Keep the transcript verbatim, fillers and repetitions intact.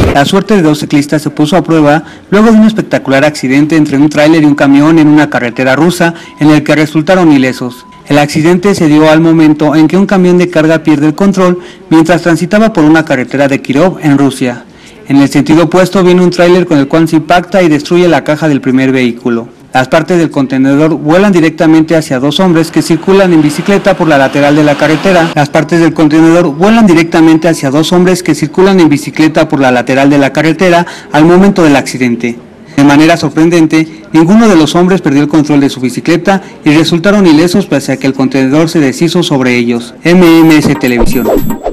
La suerte de dos ciclistas se puso a prueba luego de un espectacular accidente entre un tráiler y un camión en una carretera rusa en el que resultaron ilesos. El accidente se dio al momento en que un camión de carga pierde el control mientras transitaba por una carretera de Kirov en Rusia. En el sentido opuesto viene un tráiler con el cual se impacta y destruye la caja del primer vehículo. Las partes del contenedor vuelan directamente hacia dos hombres que circulan en bicicleta por la lateral de la carretera. Las partes del contenedor vuelan directamente hacia dos hombres que circulan en bicicleta por la lateral de la carretera al momento del accidente. De manera sorprendente, ninguno de los hombres perdió el control de su bicicleta y resultaron ilesos pese a que el contenedor se deshizo sobre ellos. M M S Televisión.